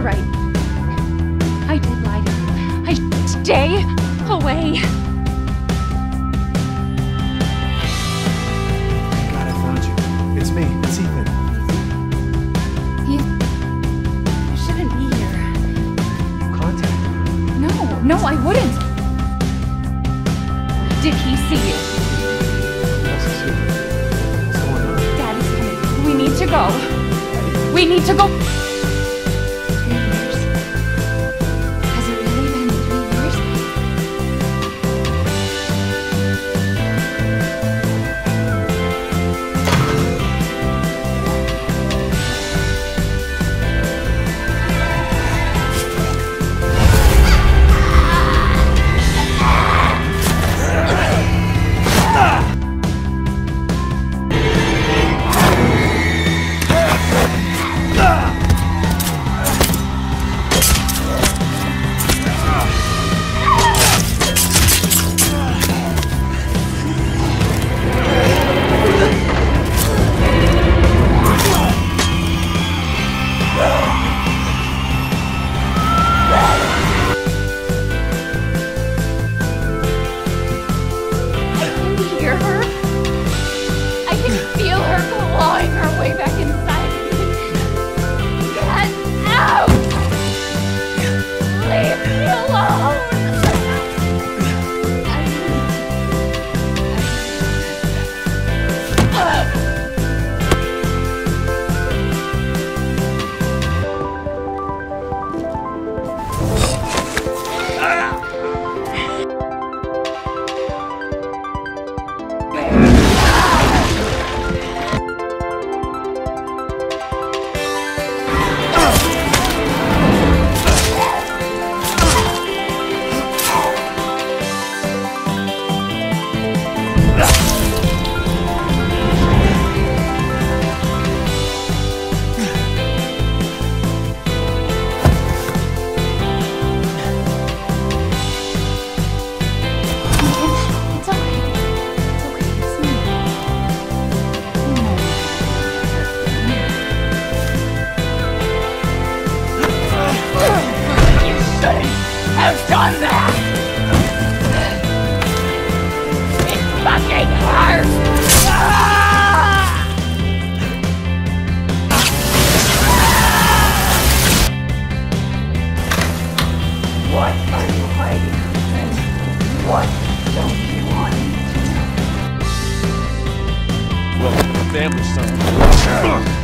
right. I did lie to you. Stay away. Thank God I found you. It's me. It's Ethan. You shouldn't be here. Contact him. No, I wouldn't. Did he see you? Yes, I see him. What's going on? Daddy's coming. We need to go. We need to go. 3 years. Has it really been 3 years? Have done that! It fucking hurts! What are you hiding? What don't you want me to know? Welcome to the family, son.